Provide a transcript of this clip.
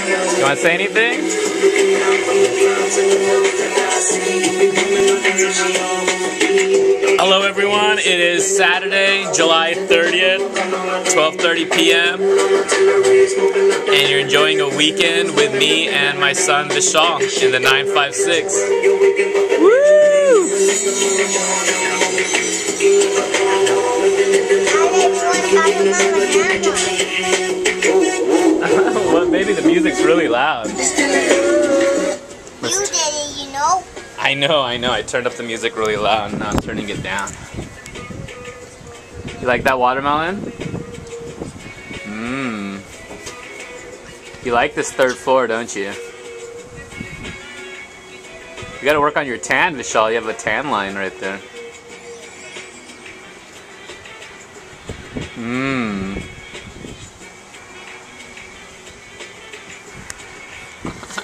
You want to say anything? Hello everyone, it is Saturday, July 30th, 12:30 p.m. and you're enjoying a weekend with me and my son Vishal in the 956. Woo! Well, maybe the music's really loud. You did it, you know. I know. I turned up the music really loud and now I'm turning it down. You like that watermelon? Mmm. You like this third floor, don't you? You gotta work on your tan, Vishal. You have a tan line right there. Mmm.